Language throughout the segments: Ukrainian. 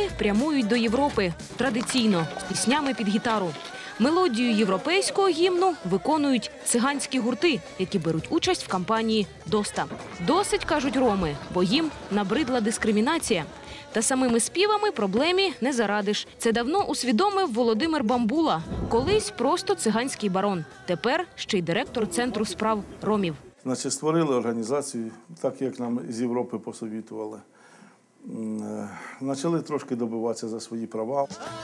прямують до Європи. Традиційно, з піснями під гітару. Мелодію європейського гімну виконують циганські гурти, які беруть участь в кампанії «Доста». Досить, кажуть роми, бо їм набридла дискримінація. Та самими співами проблемі не зарадиш. Це давно усвідомив Володимир Бамбула. Колись просто циганський барон. Тепер ще й директор Центру справ ромів. Значить, створили організацію, так як нам з Європи посовітували. Почали трошки добиватися за свої права.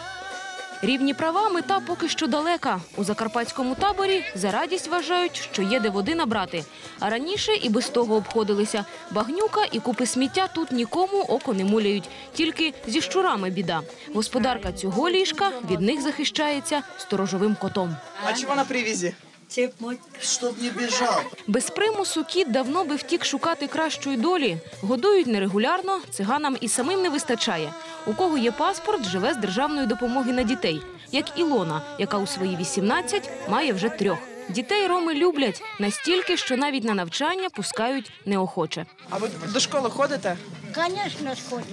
Рівні права – мета поки що далека. У закарпатському таборі за радість вважають, що є де води набрати. А раніше і без того обходилися. Багнюка і купи сміття тут нікому око не муляють. Тільки зі щурами біда. Господарка цього ліжка від них захищається сторожовим котом. А чого на привізі? Щоб не біжав. Без примусу кіт давно би втік шукати кращої долі. Годують нерегулярно, циганам і самим не вистачає. У кого є паспорт, живе з державної допомоги на дітей. Як Ілона, яка у свої 18 має вже 3. Дітей роми люблять настільки, що навіть на навчання пускають неохоче. А ви до школи ходите? Звісно, ходимо.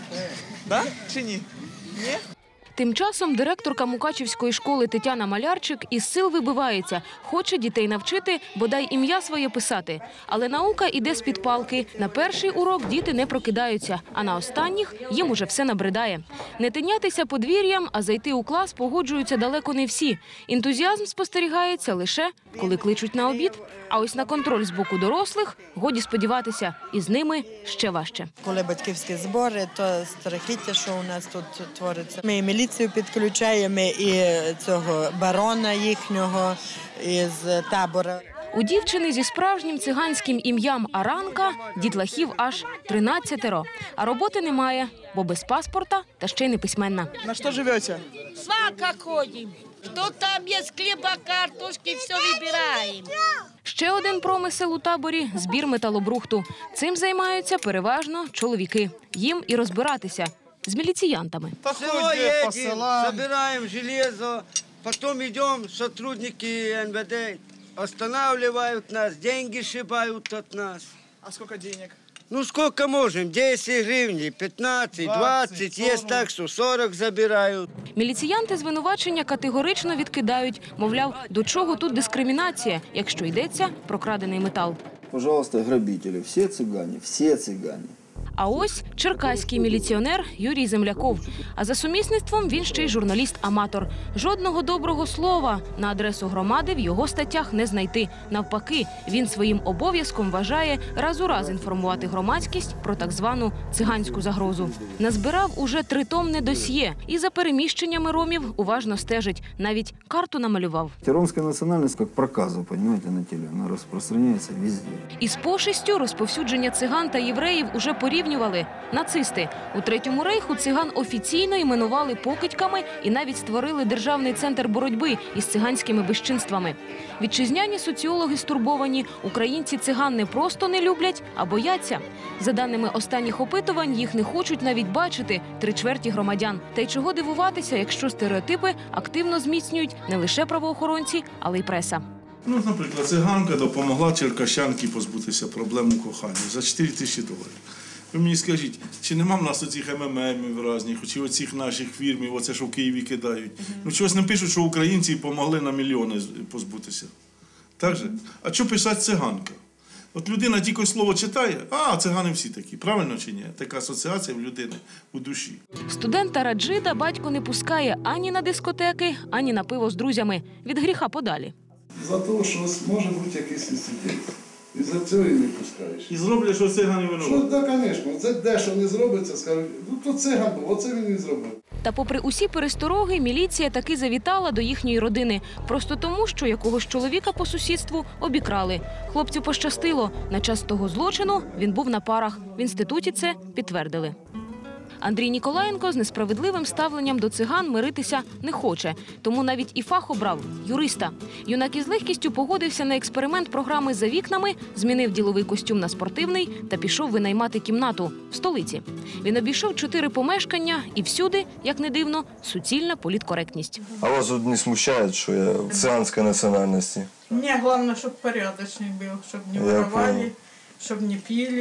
Так? Чи ні? Ні? Тим часом директорка Мукачівської школи Тетяна Малярчик із сил вибивається. Хоче дітей навчити, бодай ім'я своє писати. Але наука іде з-під палки. На перший урок діти не прокидаються, а на останніх їм уже все набридає. Не тинятися подвір'ям, а зайти у клас погоджуються далеко не всі. Ентузіазм спостерігається лише, коли кличуть на обід. А ось на контроль з боку дорослих годі сподіватися, і з ними ще важче. Коли батьківські збори, то страхіття, що у нас тут твориться. Ми і міліцію підключаємо, і цього барона їхнього із табора. У дівчини зі справжнім циганським ім'ям Аранка дітлахів аж 13. А роботи немає, бо без паспорта та ще й не письменна. На що живете? Свалка ходим. Что там есть хлеба, картошки, все выбираем. Ще один промисел у таборі – збір металобрухту. Цим займаються переважно чоловіки. Їм і розбиратися з міліціянтами. Село едем, собираем железо, потом идем, сотрудники НВД останавливают нас, деньги шибают от нас. А сколько денег? Ну, сколько можем? 10 гривен, 15, 20, есть так, что 40 забирают. Міліціянти звинувачення категорично відкидають. Мовляв, до чого тут дискримінація, якщо йдеться про крадений метал. Пожалуйста, грабителі, всі цыгане, всі цыгане. А ось черкаський міліціонер Юрій Земляков. А за сумісництвом він ще й журналіст-аматор. Жодного доброго слова на адресу громади в його статтях не знайти. Навпаки, він своїм обов'язком вважає раз у раз інформувати громадськість про так звану циганську загрозу. Назбирав уже 3-томне досьє і за переміщеннями ромів уважно стежить. Навіть карту намалював. Ромська національність, як проказу, розумієте, на тілі, вона розпространяється везде. Із пошестю розповсюдження циган та євреїв уже порівнювали нацисти. У Третьому рейху циган офіційно іменували покидьками і навіть створили державний центр боротьби із циганськими безчинствами. Вітчизняні соціологи стурбовані. Українці циган не просто не люблять, а бояться. За даними останніх опитувань, їх не хочуть навіть бачити 3/4 громадян. Та й чого дивуватися, якщо стереотипи активно зміцнюють не лише правоохоронці, але й преса. Ну, наприклад, циганка допомогла черкащанці позбутися проблем у коханні за $4000. Ви мені скажіть, чи нема в нас оцих МММів різних, чи оцих наших фірмів, оце, що в Києві кидають? Ну, чогось не пишуть, що українці допомогли на мільйони позбутися. Так же? А що писати циганка? От людина тільки слово читає, а цигани всі такі. Правильно чи ні? Така асоціація в людини у душі. Студента Раджида батько не пускає ані на дискотеки, ані на пиво з друзями. Від гріха подалі. За те, що може бути якийсь інцидент. І за цього і не пускаєш. І зроблять, що цигани винуваті? Так, звісно. Це дещо не зробиться, скажуть, ну то циган був, оце він і зробив. Та попри усі перестороги, міліція таки завітала до їхньої родини. Просто тому, що якогось чоловіка по сусідству обікрали. Хлопцю пощастило. На час того злочину він був на парах. В інституті це підтвердили. Андрій Ніколаєнко з несправедливим ставленням до циган миритися не хоче. Тому навіть і фах обрав – юриста. Юнак із легкістю погодився на експеримент програми «За вікнами», змінив діловий костюм на спортивний та пішов винаймати кімнату в столиці. Він обійшов 4 помешкання і всюди, як не дивно, суцільна політкоректність. А вас тут не смущає, що я циганської національності? Мне главное, чтобы порядочный был, чтобы не воровали, чтобы не пили.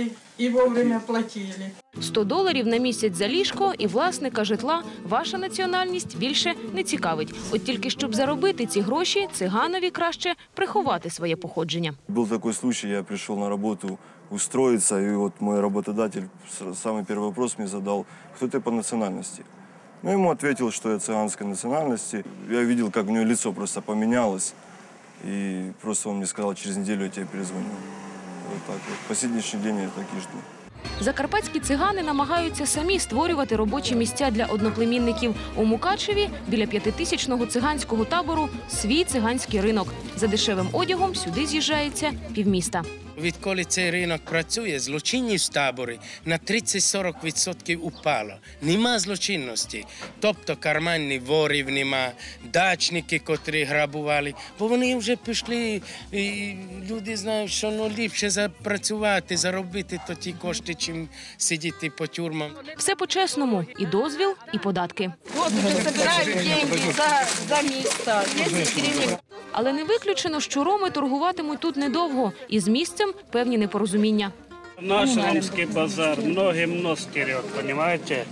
І вовремя платили. $100 на місяць за ліжко і власника житла ваша національність більше не цікавить. От тільки щоб заробити ці гроші, циганові краще приховати своє походження. Был такой случай, я пришел на работу устроиться, и вот мой работодатель самый первый вопрос мне задал: кто ты по национальности? Ну, ему ответил, что я цыганской национальности. Я видел, как у него лицо просто поменялось, и просто он мне сказал: через неделю я тебе перезвоню. Вот так вот. По сегодняшний день я так и жду. Закарпатські цигани намагаються самі створювати робочі місця для одноплемінників. У Мукачеві біля 5000-го циганського табору свій циганський ринок. За дешевим одягом сюди з'їжджається півміста. Відколи цей ринок працює, злочинність в таборі на 30-40% упало. Нема злочинності. Тобто карманних ворів нема, дачники, котрі грабували. Бо вони вже пішли, і люди знають, що ліпше запрацювати, заробити то ті кошти, чим сидіти по тюрмам. Все по-чесному – і дозвіл, і податки. Вот уже собирают деньги за место. 10 гривен. Але не виключено, що роми торгуватимуть тут недовго. І з місцем певні непорозуміння. Наш ромский базар многим нос вперед, понимаете?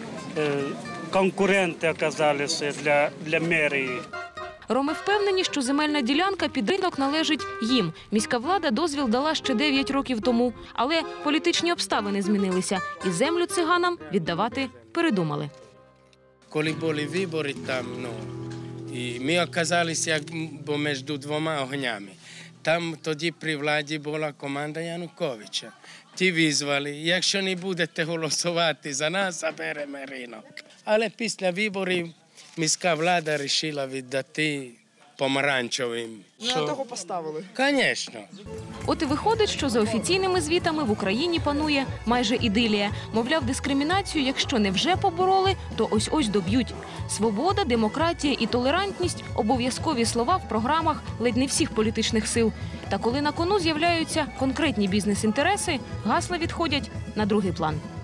Конкуренты оказались для мэрии. Роми впевнені, що земельна ділянка під ринок належить їм. Міська влада дозвіл дала ще 9 років тому. Але політичні обставини змінилися. І землю циганам віддавати передумали. Коли були вибори там, і ми оказалися як між двома огнями. Там тоді при владі була команда Януковича. Ті визвали: якщо не будете голосувати за нас, заберемо ринок. Але після виборів міська влада вирішила віддати помаранчевим. На того поставили. Звісно. От і виходить, що за офіційними звітами в Україні панує майже ідилія. Мовляв, дискримінацію, якщо не вже побороли, то ось-ось доб'ють. Свобода, демократія і толерантність – обов'язкові слова в програмах ледь не всіх політичних сил. Та коли на кону з'являються конкретні бізнес-інтереси, гасла відходять на другий план.